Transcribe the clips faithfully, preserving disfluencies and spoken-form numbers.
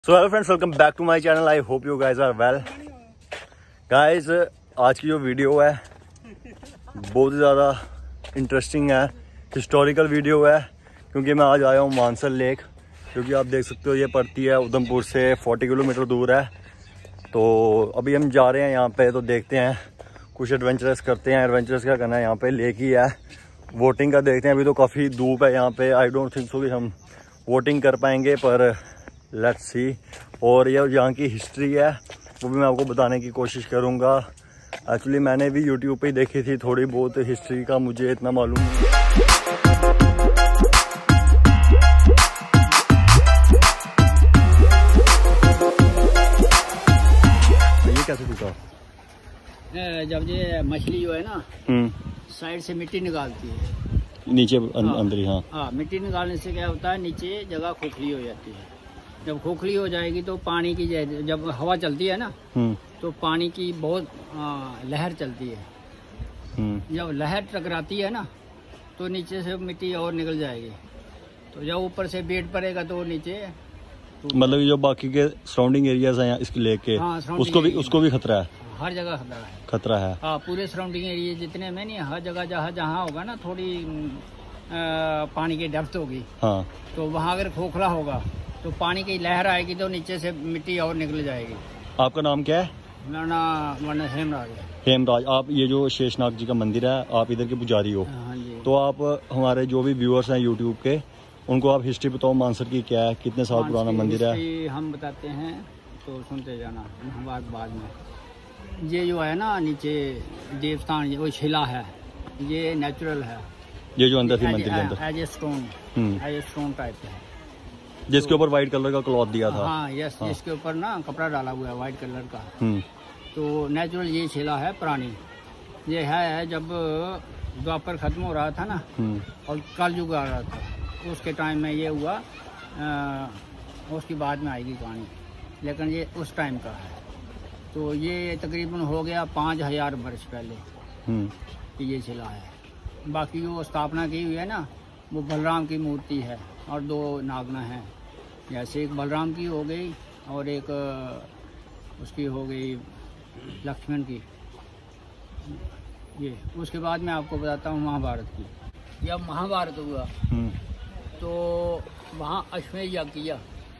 So hello friends, welcome back to my channel. I hope you guys are well. Guys आज की जो video है बहुत ज़्यादा इंटरेस्टिंग है, हिस्टोरिकल वीडियो है, क्योंकि मैं आज आया हूँ मानसर लेक, क्योंकि आप देख सकते हो ये पड़ती है उधमपुर से चालीस किलोमीटर दूर है। तो अभी हम जा रहे हैं यहाँ पे, तो देखते हैं कुछ एडवेंचरस करते हैं। एडवेंचरस क्या करना है, यहाँ पे लेक ही है, वोटिंग का देखते हैं। अभी तो काफ़ी धूप है यहाँ पे, आई डोंट थिंक सो कि हम वोटिंग कर पाएंगे, पर लेट्स सी। और ये यहाँ की हिस्ट्री है वो भी मैं आपको बताने की कोशिश करूँगा। एक्चुअली मैंने भी यूट्यूब पे ही देखी थी, थोड़ी बहुत हिस्ट्री का मुझे इतना मालूम नहीं। ये कैसे टूटा? जब ये मछली जो है ना साइड से मिट्टी निकालती है नीचे अं, अंदर ही। हाँ हाँ, मिट्टी निकालने से क्या होता है, नीचे जगह खोखली हो जाती है। जब खोखली हो जाएगी तो पानी की, जब हवा चलती है ना तो पानी की बहुत आ, लहर चलती है। जब लहर टकराती है ना तो नीचे से मिट्टी और निकल जाएगी। तो जब ऊपर से बेड पड़ेगा तो नीचे तो मतलब जो बाकी के सराउंडिंग एरियाज हैं इसके लेक के, हाँ, उसको भी उसको भी खतरा है। हर जगह खतरा है, खतरा है। हाँ, पूरे सराउंडिंग एरिया जितने में नहीं, हर जगह जहाँ जहाँ होगा ना थोड़ी आ, पानी की डेप्थ होगी, हाँ, तो वहाँ अगर खोखला होगा तो पानी की लहर आएगी तो नीचे से मिट्टी और निकल जाएगी। आपका नाम क्या है? मेरा नाम हेमराज है। हेमराज, आप ये जो शेषनाग जी का मंदिर है, आप इधर के पुजारी हो? हाँ जी। तो आप हमारे जो भी व्यूअर्स हैं यूट्यूब के, उनको आप हिस्ट्री बताओ मानसर की, क्या है, कितने साल पुराना मंदिर है? हम बताते हैं तो सुनते जाना, बाद बाद में। ये जो है ना नीचे देवस्थान, वो शिला है, ये नेचुरल है। ये जो अंदर थी मंदिर के अंदर as a stone, as a stone type है, जिसके ऊपर व्हाइट कलर का क्लॉथ दिया था। हाँ यस, हाँ। जिसके ऊपर ना कपड़ा डाला हुआ है व्हाइट कलर का। तो नेचुरल ये शिला है पुरानी। ये है जब द्वापर खत्म हो रहा था ना और कलयुग आ रहा था, उसके टाइम में ये हुआ। आ, उसकी बाद में आएगी कहानी, लेकिन ये उस टाइम का है। तो ये तकरीबन हो गया पाँच हजार वर्ष पहले कि ये शिला है। बाकी जो स्थापना की हुई है ना वो बलराम की मूर्ति है और दो नागना हैं, जैसे एक बलराम की हो गई और एक उसकी हो गई लक्ष्मण की। ये उसके बाद मैं आपको बताता हूँ महाभारत की। जब महाभारत हुआ तो वहाँ अश्वमेध यज्ञ किया।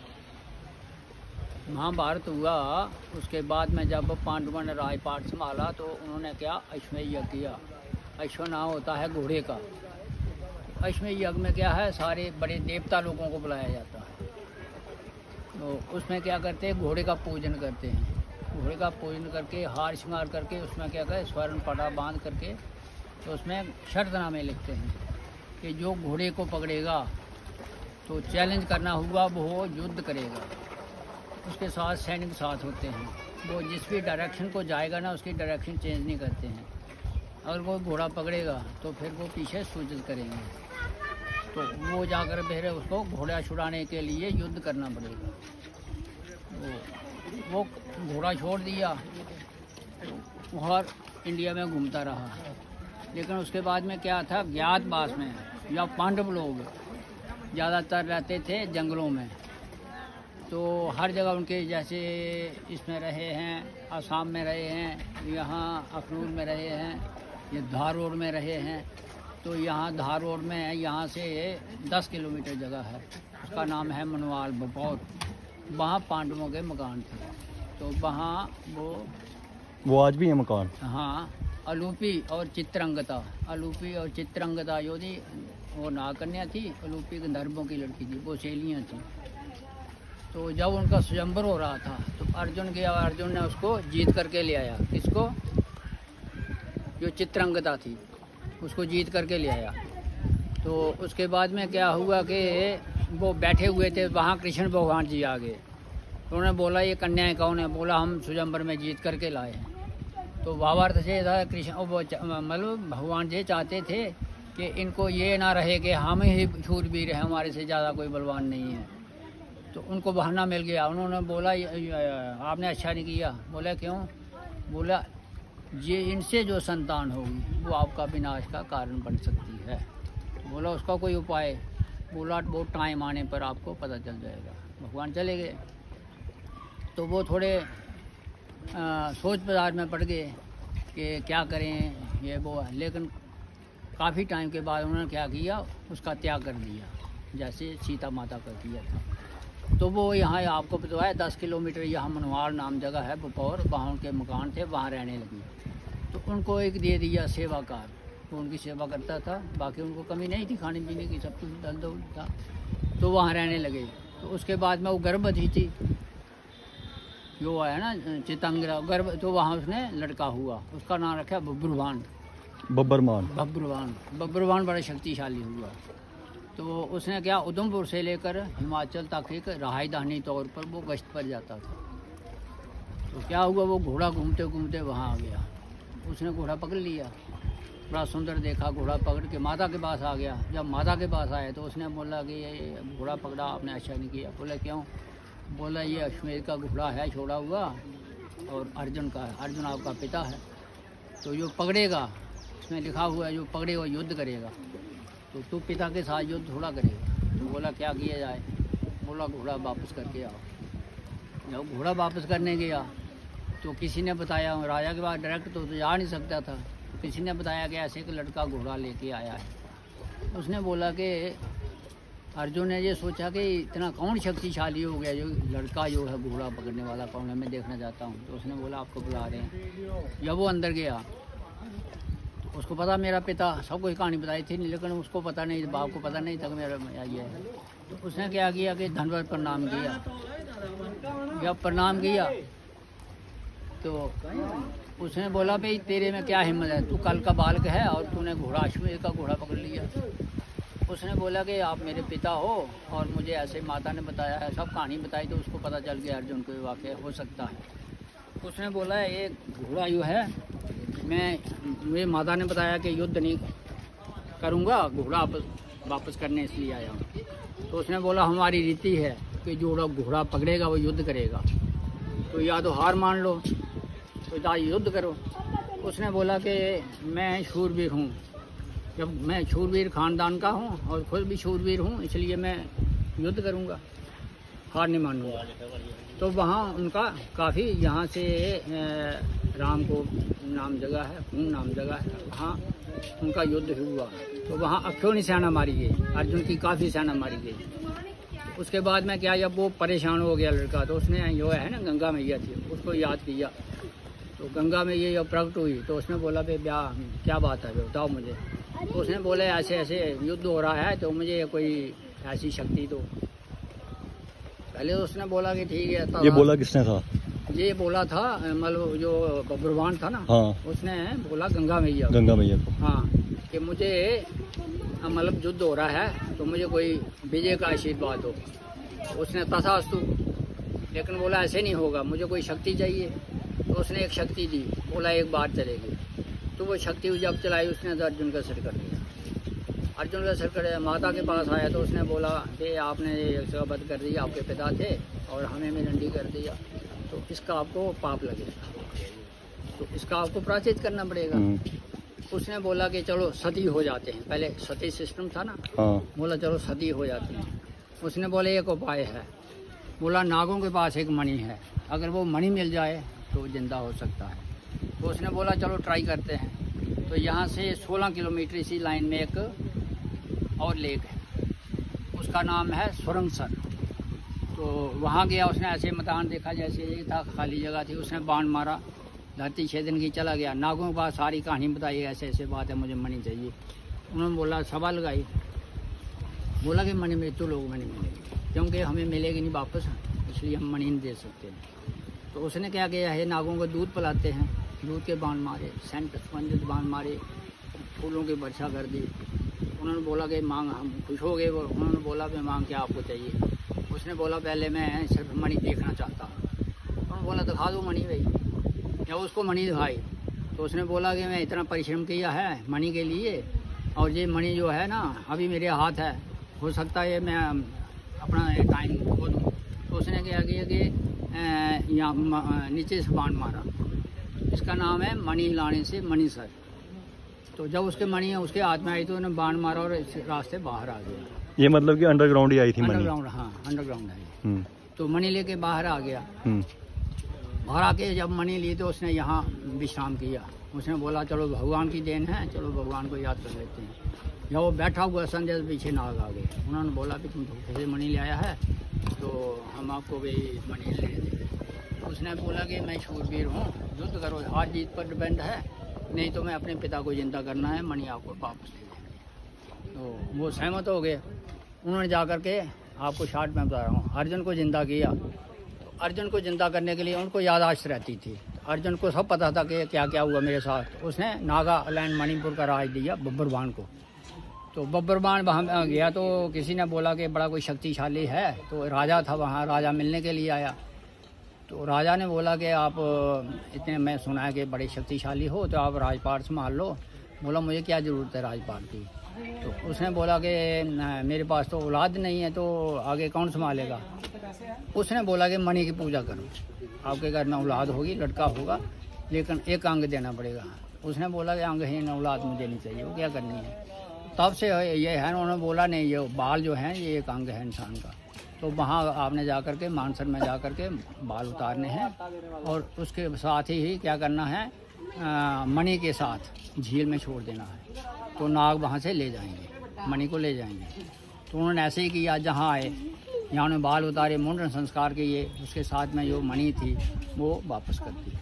महाभारत हुआ उसके बाद में जब पांडवों ने राजपाट संभाला तो उन्होंने क्या अश्वमेध यज्ञ किया। अश्व नाम होता है घोड़े का। अश्वमेध यज्ञ में क्या है, सारे बड़े देवता लोगों को बुलाया जाता है। तो उसमें क्या करते हैं, घोड़े का पूजन करते हैं। घोड़े का पूजन करके हार श्रृंगार करके उसमें क्या कहते, स्वर्ण पटा बांध करके तो उसमें शर्तनामे लिखते हैं कि जो घोड़े को पकड़ेगा तो चैलेंज करना हुआ वो युद्ध करेगा। उसके साथ सैनिक साथ होते हैं, वो जिस भी डायरेक्शन को जाएगा ना उसकी डायरेक्शन चेंज नहीं करते हैं। अगर कोई घोड़ा पकड़ेगा तो फिर वो पीछे सूचित करेंगे, तो वो जाकर फिर उसको घोड़ा छुड़ाने के लिए युद्ध करना पड़ेगा। तो वो घोड़ा छोड़ दिया, और इंडिया में घूमता रहा। लेकिन उसके बाद में क्या था, ज्ञातवास में या पांडव लोग ज़्यादातर रहते थे जंगलों में। तो हर जगह उनके, जैसे इसमें रहे हैं, असम में रहे हैं, यहाँ अखनूर में रहे हैं, ये धारोड में रहे हैं। तो यहाँ धारोड में यहाँ से दस किलोमीटर जगह है, उसका नाम है मनवाल बपौर। वहाँ पांडवों के मकान थे, तो वहाँ वो वो आज भी है मकान। हाँ, अलूपी और चित्रंगता, अलूपी और चित्रंगता जो थी वो नागकन्या थी, अलूपी गंधर्वों की लड़की थी, वो सहेलियाँ थी। तो जब उनका स्वयंवर हो रहा था तो अर्जुन गया, अर्जुन ने उसको जीत करके ले आया। किसको? जो चित्रंगदा थी उसको जीत करके ले आया। तो उसके बाद में क्या हुआ कि वो बैठे हुए थे वहाँ, कृष्ण भगवान जी आ गए। उन्होंने बोला ये कन्याएं कौन है? बोला हम स्वयंवर में जीत करके लाए हैं। तो भावार्थ से था कृष्ण, मतलब भगवान जी चाहते थे कि इनको ये ना रहे कि हम ही शूरवीर हैं, हमारे से ज़्यादा कोई बलवान नहीं है। तो उनको बहाना मिल गया। उन्होंने बोला आपने अच्छा नहीं किया। बोला क्यों? बोला ये इनसे जो संतान होगी वो आपका विनाश का कारण बन सकती है। बोला उसका कोई उपाय? बोला बहुत टाइम आने पर आपको पता चल जाएगा। भगवान चले गए। तो वो थोड़े आ, सोच बाजार में पड़ गए कि क्या करें ये वो है। लेकिन काफ़ी टाइम के बाद उन्होंने क्या किया, उसका त्याग कर दिया, जैसे सीता माता का किया था। तो वो यहाँ आपको पता है दस किलोमीटर यहाँ मनवाड़ नाम जगह है बपौर, वहाँ उनके मकान थे, वहाँ रहने लगी। तो उनको एक दे दिया सेवाकार, वो उनकी सेवा करता था, बाकी उनको कमी नहीं थी खाने पीने की, सब कुछ दल दौल था। तो वहाँ रहने लगे। तो उसके बाद में वो गर्भवती थी, जो है ना चितंगरा गर्भ, तो वहाँ उसने लड़का हुआ, उसका नाम रखा बब्रुवान। बब्बरमान बब्रुवान बब्रुवान बड़ा शक्तिशाली हुआ। तो उसने क्या, उधमपुर से लेकर हिमाचल तक एक राजधानी तौर पर वो गश्त पर जाता था। तो क्या हुआ, वो घोड़ा घूमते घूमते वहाँ आ गया, उसने घोड़ा पकड़ लिया, बड़ा सुंदर देखा, घोड़ा पकड़ के माता के पास आ गया। जब माता के पास आया तो उसने बोला कि ये घोड़ा पकड़ा आपने, अच्छा नहीं किया। बोला क्यों? बोला ये अश्वमेध का घोड़ा है छोड़ा हुआ, और अर्जुन का है, अर्जुन आपका पिता है, तो जो पकड़ेगा, इसमें लिखा हुआ है जो पकड़ेगा युद्ध करेगा, तो तू पिता के साथ युद्ध थोड़ा करेगा। तो बोला क्या किया जाए? बोला घोड़ा वापस करके आओ। जब घोड़ा वापस करने गया तो किसी ने बताया, राजा के पास डायरेक्ट तो जा नहीं सकता था, किसी ने बताया कि ऐसे कि लड़का घोड़ा लेके आया है। उसने बोला कि अर्जुन ने ये सोचा कि इतना कौन शक्तिशाली हो गया, जो लड़का जो है घोड़ा पकड़ने वाला कौन है, मैं देखना चाहता हूँ। तो उसने बोला आपको बुला रहे हैं। जब वो अंदर गया, उसको पता मेरा पिता, सब कुछ कहानी बताई थी, लेकिन उसको पता नहीं, बाप को पता नहीं था कि मेरा ये है। तो उसने क्या किया कि धन्यवाद प्रणाम किया। जब प्रणाम किया तो उसने बोला भाई तेरे में क्या हिम्मत है, तू कल का बालक है और तूने घोड़ा अश्वमेध का घोड़ा पकड़ लिया। उसने बोला कि आप मेरे पिता हो और मुझे ऐसे माता ने बताया है, सब कहानी बताई, तो उसको पता चल गया अर्जुन को वाक़ई हो सकता है। उसने बोला ये घोड़ा जो है, मैं मुझे माता ने बताया कि युद्ध नहीं करूँगा, घोड़ा वापस वापस करने इसलिए आया हूँ। तो उसने बोला हमारी रीति है कि जो घोड़ा पकड़ेगा वो युद्ध करेगा, तो या तो हार मान लो तो या युद्ध करो। उसने बोला कि मैं शूरवीर हूँ, जब मैं शूरवीर खानदान का हूँ और खुद भी शूरवीर हूँ, इसलिए मैं युद्ध करूँगा, हार नहीं मानूंगा। तो वहाँ उनका काफ़ी, यहाँ से राम को नाम जगह है, खून नाम जगह है, वहाँ उनका युद्ध हुआ। तो वहाँ अक्षोणी सेना मारी गई, अर्जुन की काफ़ी सेना मारी गई। उसके बाद में क्या, जब वो परेशान हो गया लड़का, तो उसने जो है ना गंगा मैया थी, उसको याद किया। तो गंगा में ये जब प्रकट हुई तो उसने बोला भाई ब्याह क्या बात है, बताओ मुझे। तो उसने बोला ऐसे ऐसे युद्ध हो रहा है, तो मुझे कोई ऐसी शक्ति दो। पहले तो उसने बोला कि ठीक है। ये बोला किसने था? ये बोला था मतलब जो बब्रुवान था ना, हाँ। उसने बोला गंगा मैया गंगा मैया को, हाँ, कि मुझे मतलब युद्ध हो रहा है तो मुझे कोई विजय का आशीर्वाद हो। उसने तथास्तु, लेकिन बोला ऐसे नहीं होगा, मुझे कोई शक्ति चाहिए। तो उसने एक शक्ति दी, बोला एक बार चलेगी। तो वो शक्ति जब चलाई उसने तो अर्जुन का सिर कर दिया। अर्जुन का सिर कर माता के पास आया तो उसने बोला कि आपने ये वध कर दिया, आपके पिता थे और हमें मिरंडी कर दिया, तो इसका आपको पाप लगेगा, तो इसका आपको प्रायश्चित करना पड़ेगा। उसने बोला कि चलो सती हो जाते हैं, पहले सती सिस्टम था ना, हाँ। बोला चलो सती हो जाते हैं। उसने बोले एक उपाय है, बोला नागों के पास एक मणि है, अगर वो मणि मिल जाए तो जिंदा हो सकता है। तो उसने बोला चलो ट्राई करते हैं। तो यहाँ से सोलह किलोमीटर इसी लाइन में एक और लेक है, उसका नाम है सुरंगसर। तो वहाँ गया, उसने ऐसे मैदान देखा जैसे ये था, खाली जगह थी, उसने बाण मारा, धरती छेदन की चला गया। नागों के पास सारी कहानी बताई, ऐसे ऐसे बात है, मुझे मणि चाहिए। उन्होंने बोला सभा लगाई, बोला कि मणि मृत्यु लोग मणि मिलेगी, क्योंकि हमें मिलेगी नहीं वापस, इसलिए हम मणि नहीं दे सकते। तो उसने क्या किया है, नागों को दूध पिलाते हैं, दूध के बाण मारे, सेंट सुगंधित बाण मारे, फूलों की वर्षा कर दी। उन्होंने बोला कि मांग, हम खुश हो गए। उन्होंने बोला कि मांग क्या आपको चाहिए। उसने बोला पहले मैं सिर्फ मणि देखना चाहता हूँ। उन्होंने बोला दिखा दो मणि भाई। जब उसको मणि दिखाई तो उसने बोला कि मैं इतना परिश्रम किया है मणि के लिए, और ये मणि जो है ना अभी मेरे हाथ है, हो सकता है मैं अपना टाइम खो दूँ। तो उसने क्या किया कि यहाँ नीचे से बाण मारा, इसका नाम है मणि लाने से मणिसर। तो जब उसके मणि उसके हाथ में आई तो उन्होंने बाण मारा और इस रास्ते बाहर आ गया। ये मतलब कि अंडरग्राउंड ही आई थी मणि? अंडरग्राउंड, हाँ अंडरग्राउंड आई। तो मणि लेके बाहर आ गया। हम्म। बाहर आके जब मणि ली तो उसने यहाँ विश्राम किया। उसने बोला चलो भगवान की देन है, चलो भगवान को याद कर लेते हैं। जब वो बैठा हुआ संजय के पीछे नाग आ गए। उन्होंने बोला कि तुम धोखे से मणि ले आया है तो हम आपको भी मणि ले दें। उसने बोला कि मैं शूरवीर हूँ, युद्ध करो, हार जीत पर डिपेंड है, नहीं तो मैं अपने पिता को जिंदा करना है, मणि आपको वापस ले देंगे। तो वो सहमत हो गए। उन्होंने जा कर के, आपको शार्ट में बता रहा हूँ, अर्जुन को जिंदा किया। तो अर्जुन को जिंदा करने के लिए उनको याददाश्त रहती थी। अर्जुन को सब पता था कि क्या क्या हुआ मेरे साथ। उसने नागालैंड मणिपुर का राज दिया बब्बर बाण को। तो बब्बर बाण वहाँ गया तो किसी ने बोला कि बड़ा कोई शक्तिशाली है। तो राजा था वहाँ, राजा मिलने के लिए आया। तो राजा ने बोला कि आप इतने, मैं सुना है कि बड़े शक्तिशाली हो, तो आप राजपाट संभाल लो। बोला मुझे क्या ज़रूरत है राजपाट की। तो उसने बोला कि मेरे पास तो औलाद नहीं है, तो आगे कौन संभालेगा। उसने बोला कि मणि की पूजा करो, आपके घर में औलाद होगी, लड़का होगा, लेकिन एक अंग देना पड़ेगा। उसने बोला कि अंगहीन औलाद मुझे नहीं चाहिए, वो क्या करनी है। तब से ये है, उन्होंने बोला नहीं, ये बाल जो हैं ये एक अंग है इंसान का। तो वहाँ आपने जा कर के मानसर में जा कर के बाल उतारने हैं, और उसके साथ ही क्या करना है, मणि के साथ झील में छोड़ देना है। तो नाग वहाँ से ले जाएंगे, मणि को ले जाएंगे। तो उन्होंने ऐसे ही किया। जहाँ आए, यहाँ उन्होंने बाल उतारे, मुंडन संस्कार किए, उसके साथ में जो मणि थी वो वापस कर दी।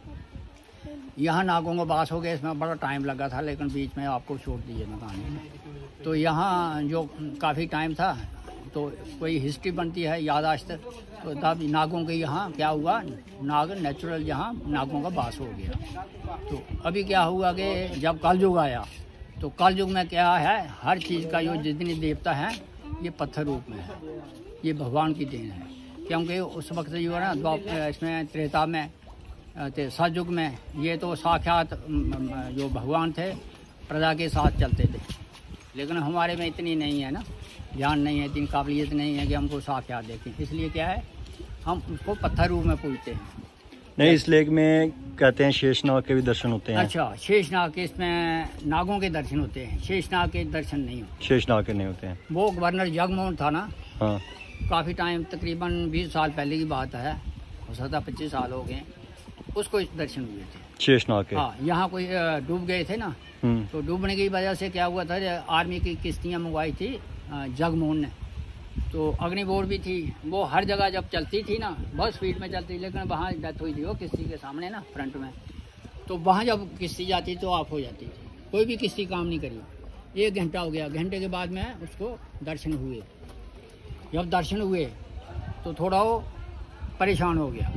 यहाँ नागों को बास हो गया। इसमें बड़ा टाइम लगा था, लेकिन बीच में आपको छोड़ दिए मैं कहानी में। तो यहाँ जो काफ़ी टाइम था, तो कोई हिस्ट्री बनती है, याददाश्त। तो तब नागों के यहाँ क्या हुआ, नाग नेचुरल यहाँ नागों का बास हो गया। तो अभी क्या हुआ कि जब कलयुग आया, तो कलयुग में क्या है, हर चीज़ का जो जितनी देवता है ये पत्थर रूप में है, ये भगवान की देन है। क्योंकि उस वक्त जो है ना, इसमें त्रेता में, सतयुग में, ये तो साक्षात जो भगवान थे प्रजा के साथ चलते थे। लेकिन हमारे में इतनी नहीं है ना, ज्ञान नहीं है, इतनी काबिलियत नहीं है कि हमको साक्षात देखें। इसलिए क्या है, हम उसको पत्थर रूप में पूजते हैं। नहीं, इस लेक में कहते हैं शेषनाग के भी दर्शन होते हैं। अच्छा, शेषनाग के, इसमें नागों के दर्शन होते हैं, शेषनाग के दर्शन नहीं होते। शेषनाग के नहीं होते हैं। वो गवर्नर जगमोहन था ना, हाँ, काफ़ी टाइम, तकरीबन बीस साल पहले की बात है, हो सकता है पच्चीस साल हो गए, उसको दर्शन हुए थे शेषनाग के। हाँ, यहाँ कोई डूब गए थे ना, तो डूबने की वजह से क्या हुआ था, आर्मी की किश्तियाँ मंगवाई थी जगमोहन ने। तो अग्निबोर भी थी, वो हर जगह जब चलती थी ना, बहुत स्पीड में चलती, लेकिन वहाँ डेथ हुई थी वो किश्ती के सामने ना, फ्रंट में। तो वहाँ जब किश्ती जाती तो ऑफ हो जाती थी, कोई भी किश्ती काम नहीं करी। एक घंटा हो गया, घंटे के बाद में उसको दर्शन हुए। जब दर्शन हुए तो थोड़ा वो परेशान हो गया,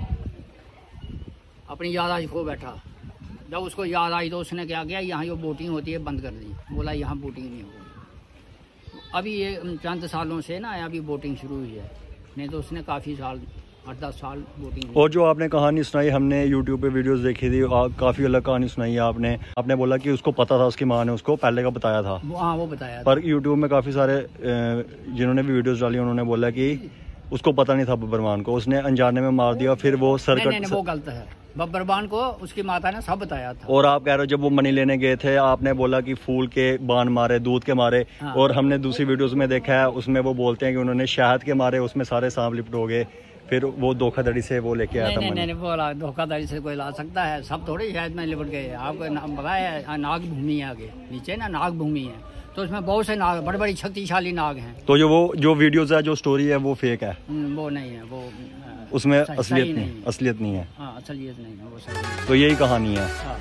अपनी याददाश्त खो बैठा। जब उसको याद आई तो उसने क्या किया, यहाँ जो बोटिंग होती है बंद कर दी। बोला यहाँ बोटिंग नहीं होगी। अभी ये चंद सालों से ना अभी बोटिंग शुरू हुई है, नहीं तो उसने काफ़ी साल, आठ दस साल बोटिंग। और जो आपने कहानी सुनाई, हमने यूट्यूब पे वीडियोस देखी थी, काफ़ी अलग कहानी सुनाई है आपने। आपने बोला कि उसको पता था, उसकी माँ ने उसको पहले का बताया था। हाँ, वो बताया। पर यूट्यूब में काफ़ी सारे जिन्होंने भी वीडियोस डाली, उन्होंने बोला कि उसको पता नहीं था बब्बरवान को, उसने अनजाने में मार दिया, फिर वो सरकट। नहीं, नहीं, वो गलत है। बब्बरवान को उसकी माता ने सब बताया था। और आप कह रहे हो जब वो मनी लेने गए थे, आपने बोला कि फूल के बाण मारे, दूध के मारे। हाँ। और हमने दूसरी वीडियोस में देखा है, उसमें वो बोलते हैं कि उन्होंने शहद के मारे, उसमें सारे सांप लिपट हो गए, फिर वो धोखाधड़ी से वो लेके आया था। नहीं, नहीं, नहीं, वो धोखाधड़ी से कोई ला सकता है, सब थोड़ी शहद में लिपट गए। आपको नाम पता है, नाग भूमि है आगे नीचे ना, नाग भूमि है, तो उसमें बहुत से नाग, बड़े बड़ी शक्तिशाली नाग हैं। तो जो वो जो वीडियोस है, जो स्टोरी है, वो फेक है, वो नहीं है, वो उसमें असलियत नहीं, असलियत नहीं है। हाँ, असलियत नहीं है, वो सही। तो यही कहानी है।